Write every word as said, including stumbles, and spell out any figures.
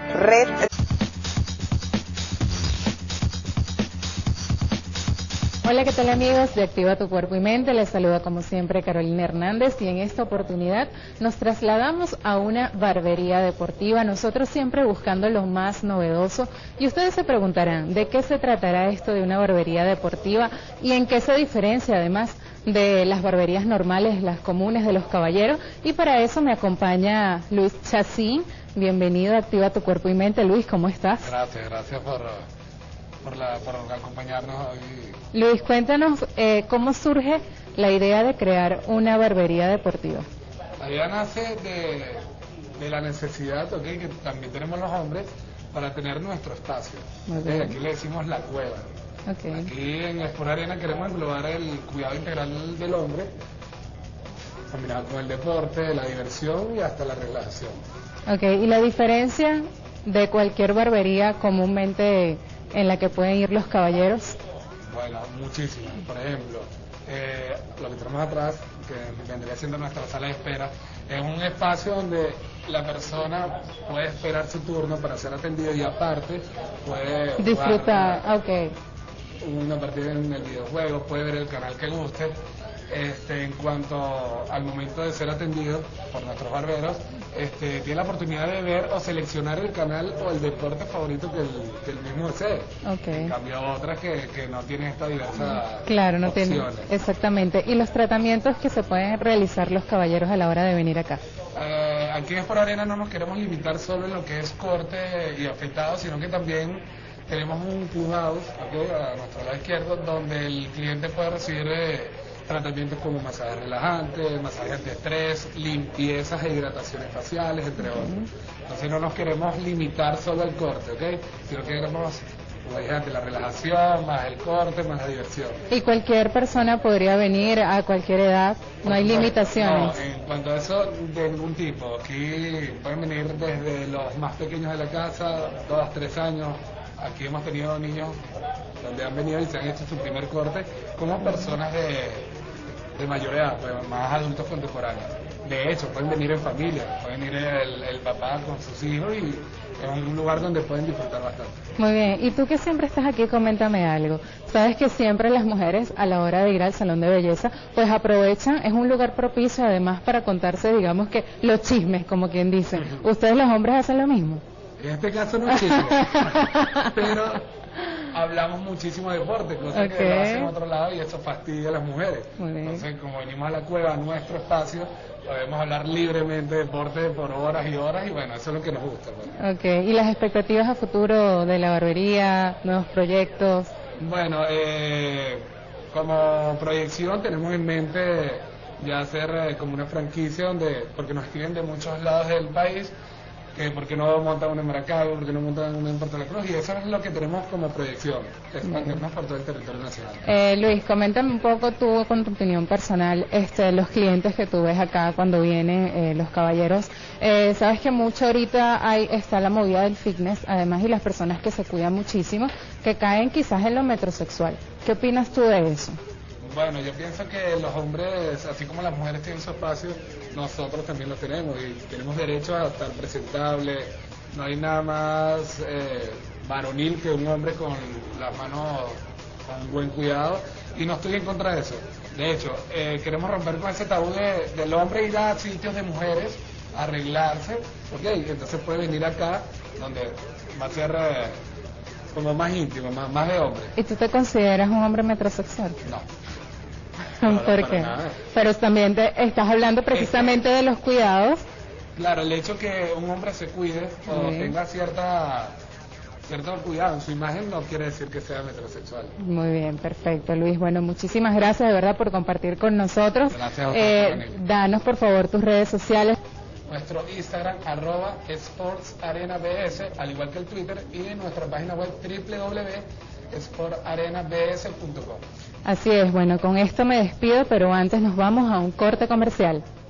Red. Hola, ¿qué tal amigos de Activa tu Cuerpo y Mente? Les saluda como siempre Carolina Hernández y en esta oportunidad nos trasladamos a una barbería deportiva, nosotros siempre buscando lo más novedoso, y ustedes se preguntarán ¿de qué se tratará esto de una barbería deportiva y en qué se diferencia además de las barberías normales, las comunes de los caballeros? Y para eso me acompaña Luis Chacín. Bienvenido a Activa tu Cuerpo y Mente. Luis, ¿cómo estás? Gracias, gracias por... Por, la, por acompañarnos hoy. Luis, cuéntanos eh, cómo surge la idea de crear una barbería deportiva. La idea nace de, de la necesidad, okay, que también tenemos los hombres para tener nuestro espacio. Okay, aquí le decimos la cueva. Okay. Aquí en Sport Arena queremos englobar el cuidado integral del hombre, combinado con el deporte, la diversión y hasta la relajación. Ok, ¿y la diferencia de cualquier barbería comúnmente en la que pueden ir los caballeros? Bueno, muchísimo. Por ejemplo, eh, lo que tenemos atrás, que vendría siendo nuestra sala de espera, es un espacio donde la persona puede esperar su turno para ser atendido y aparte puede disfrutar, jugar, okay, una partida en el videojuego, puede ver el canal que guste. Este, en cuanto al momento de ser atendido por nuestros barberos, este, tiene la oportunidad de ver o seleccionar el canal o el deporte favorito que el, que el mismo desee. Okay. En cambio otras que, que no tienen esta diversa claro, no opciones. Tiene, exactamente. ¿Y los tratamientos que se pueden realizar los caballeros a la hora de venir acá? Eh, aquí en Sport Arena no nos queremos limitar solo en lo que es corte y afeitado, sino que también tenemos un clubhouse, okay, a nuestro lado izquierdo, donde el cliente puede recibir eh, tratamientos como masajes relajantes, masajes antiestrés, limpiezas e hidrataciones faciales, entre otros. Entonces no nos queremos limitar solo al corte, ¿ok? Sino que queremos, como dije antes, la relajación, más el corte, más la diversión. ¿Y cualquier persona podría venir a cualquier edad? ¿No hay limitaciones? No, en cuanto a eso, de ningún tipo. Aquí pueden venir desde los más pequeños de la casa, dos, tres años. Aquí hemos tenido niños donde han venido y se han hecho su primer corte, como personas de, de mayor edad, pues, más adultos contemporáneos. De hecho, pueden venir en familia, pueden ir el, el papá con sus hijos y es un lugar donde pueden disfrutar bastante. Muy bien, y tú que siempre estás aquí, coméntame algo. Sabes que siempre las mujeres a la hora de ir al salón de belleza, pues aprovechan, es un lugar propicio además para contarse, digamos que los chismes, como quien dice. Uh-huh. ¿Ustedes los hombres hacen lo mismo? En este caso no es chisme, pero hablamos muchísimo de deporte, cosa okay. que lo hacen en otro lado y eso fastidia a las mujeres. Entonces, como venimos a la cueva, a nuestro espacio, podemos hablar libremente de deporte por horas y horas y bueno, eso es lo que nos gusta. Pues. Ok, ¿y las expectativas a futuro de la barbería, nuevos proyectos? Bueno, eh, como proyección tenemos en mente ya hacer eh, como una franquicia donde, porque nos escriben de muchos lados del país, que por qué no montan una en Maracaibo, por qué no montan una en Puerto La Cruz, y eso es lo que tenemos como proyección, expandirnos por todo el territorio nacional. Eh, Luis, coméntame un poco tú con tu opinión personal, este, los clientes que tú ves acá cuando vienen eh, los caballeros, eh, sabes que mucho ahorita hay, está la movida del fitness, además, y las personas que se cuidan muchísimo, que caen quizás en lo metrosexual. ¿Qué opinas tú de eso? Bueno, yo pienso que los hombres, así como las mujeres tienen su espacio, nosotros también lo tenemos y tenemos derecho a estar presentables. No hay nada más eh, varonil que un hombre con las manos con buen cuidado y no estoy en contra de eso. De hecho, eh, queremos romper con ese tabú de, del hombre ir a sitios de mujeres, arreglarse, ok, entonces puede venir acá donde va a ser eh, como más íntimo, más, más de hombre. ¿Y tú te consideras un hombre metrosexual? No. ¿Por qué? Pero también te estás hablando precisamente de los cuidados. Claro, el hecho que un hombre se cuide o sí. tenga cierta cierto cuidado en su imagen no quiere decir que sea metrosexual. Muy bien, perfecto, Luis. Bueno, muchísimas gracias de verdad por compartir con nosotros. Gracias a ustedes. Eh, danos por favor tus redes sociales. Nuestro Instagram, arroba Sports Arena B S, al igual que el Twitter, y nuestra página web doble u doble u doble u punto sport arena b s punto com. Así es, bueno, con esto me despido, pero antes nos vamos a un corte comercial.